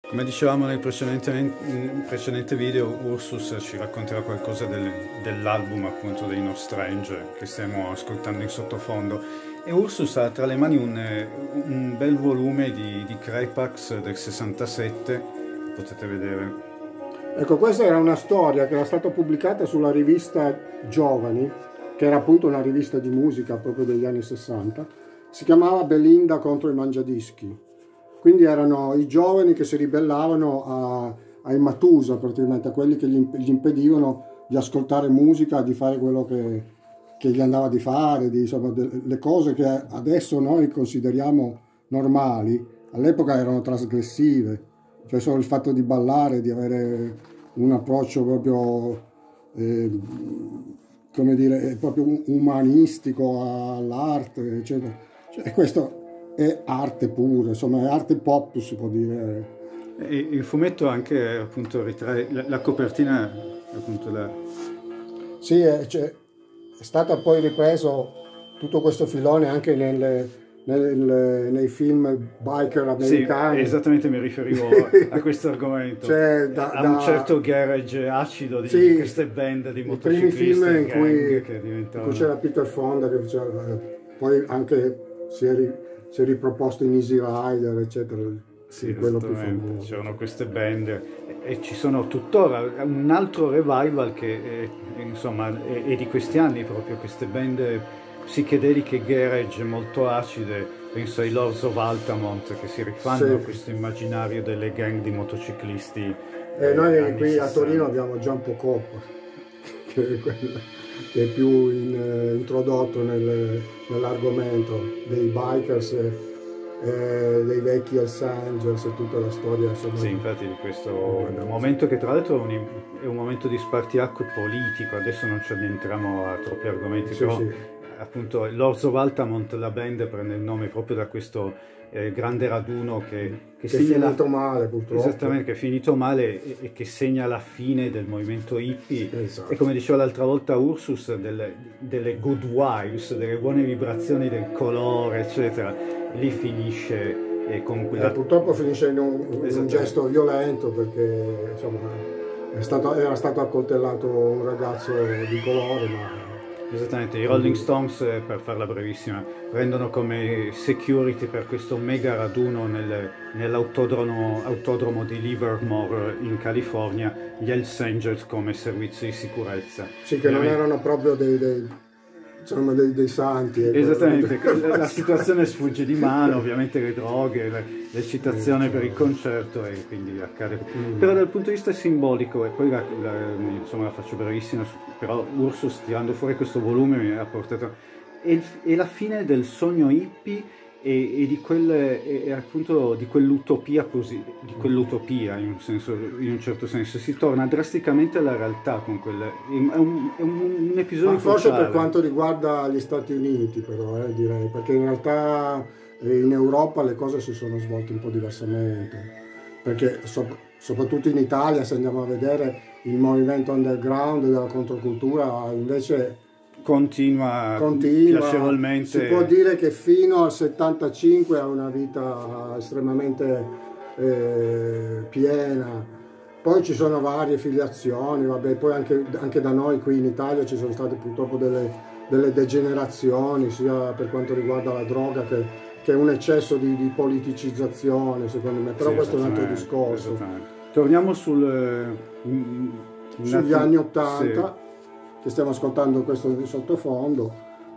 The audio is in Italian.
Come dicevamo nel precedente video, Ursus ci racconterà qualcosa dell'album appunto dei No Stranger che stiamo ascoltando in sottofondo. E Ursus ha tra le mani un bel volume di Crepax del 67, potete vedere. Ecco, questa era una storia che era stata pubblicata sulla rivista Giovani, che era appunto una rivista di musica proprio degli anni 60. Si chiamava Belinda contro i mangiadischi. Quindi erano i giovani che si ribellavano ai Matusa, praticamente, a quelli che gli impedivano di ascoltare musica, di fare quello che gli andava di fare, insomma, le cose che adesso noi consideriamo normali, all'epoca erano trasgressive. Cioè solo il fatto di ballare, di avere un approccio proprio, come dire, proprio umanistico all'arte, eccetera. Cioè, questo è arte pura, insomma, è arte pop, si può dire. E il fumetto anche appunto ritrae la copertina, appunto Sì, è stato poi ripreso tutto questo filone anche nei film biker americani. Sì, esattamente, mi riferivo a questo argomento. Cioè, a un certo garage acido di queste band di motociclisti. I primi film in cui c'era Peter Fonda che faceva, poi anche si è riproposto in Easy Rider, eccetera. Sì, quello più famoso. C'erano queste band e ci sono tuttora un altro revival che insomma è di questi anni, proprio queste band psichedeliche garage molto acide. Penso ai Lords of Altamont, che si rifanno a questo immaginario delle gang di motociclisti. E noi qui 60. A Torino abbiamo Jump Cop, che è più introdotto nell'argomento dei bikers, dei vecchi Hells Angels e tutta la storia. Sì, infatti di questo momento che tra l'altro è un momento di spartiacque politico, adesso non ci addentriamo a troppi argomenti, però appunto Lords of Altamont, la band, prende il nome proprio da questo grande raduno che è finito male, purtroppo. Esattamente, che è finito male e che segna la fine del movimento hippie. Esatto. E come diceva l'altra volta Ursus, delle good vibes, delle buone vibrazioni del colore, eccetera. Lì finisce con quella... purtroppo finisce in un gesto violento, perché insomma era stato accoltellato un ragazzo di colore, ma... Esattamente, i Rolling Stones, per farla brevissima, prendono come security per questo mega raduno nell'autodromo di Livermore in California gli Hells Angels come servizio di sicurezza. Sì, che non erano proprio dei santi. Esattamente, la situazione sfugge di mano, ovviamente le droghe, l'eccitazione per il concerto, e quindi accade. Però dal punto di vista simbolico, e poi insomma la faccio brevissima, però Ursus, tirando fuori questo volume, mi ha portato... È la fine del sogno hippie e appunto di quell'utopia così, di quell'utopia in un certo senso. Si torna drasticamente alla realtà con è un episodio. Ma forse per quanto riguarda gli Stati Uniti, però direi, perché in realtà in Europa le cose si sono svolte un po' diversamente, perché soprattutto in Italia, se andiamo a vedere, il movimento underground della controcultura invece continua piacevolmente. Si può dire che fino al 75 ha una vita estremamente piena. Poi ci sono varie filiazioni, vabbè, poi anche da noi qui in Italia ci sono state purtroppo delle degenerazioni, sia per quanto riguarda la droga che un eccesso di politicizzazione, secondo me, però questo è un altro discorso. Torniamo sugli anni 80. Che stiamo ascoltando questo di sottofondo,